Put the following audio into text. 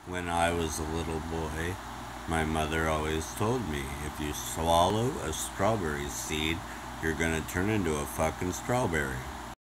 When I was a little boy, my mother always told me, if you swallow a strawberry seed, you're gonna turn into a fucking strawberry.